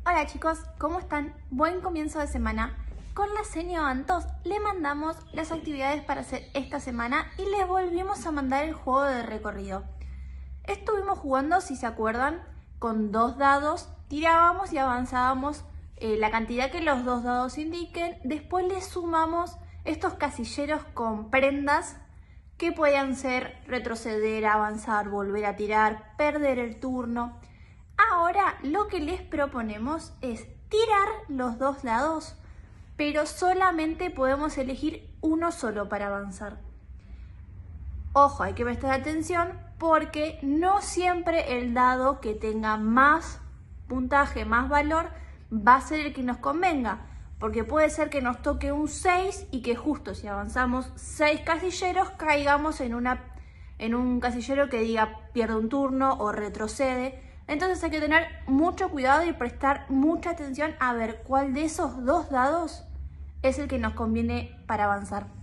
Hola chicos, ¿cómo están? Buen comienzo de semana. Con la señora Antos le mandamos las actividades para hacer esta semana y les volvimos a mandar el juego de recorrido. Estuvimos jugando, si se acuerdan, con 2 dados, tirábamos y avanzábamos la cantidad que los 2 dados indiquen. Después le sumamos estos casilleros con prendas que podían ser retroceder, avanzar, volver a tirar, perder el turno. Ahora lo que les proponemos es tirar los 2 dados, pero solamente podemos elegir uno solo para avanzar. Ojo, hay que prestar atención porque no siempre el dado que tenga más puntaje, más valor, va a ser el que nos convenga. Porque puede ser que nos toque un 6 y que justo si avanzamos 6 casilleros caigamos en un casillero que diga pierde un turno o retrocede. Entonces hay que tener mucho cuidado y prestar mucha atención a ver cuál de esos 2 dados es el que nos conviene para avanzar.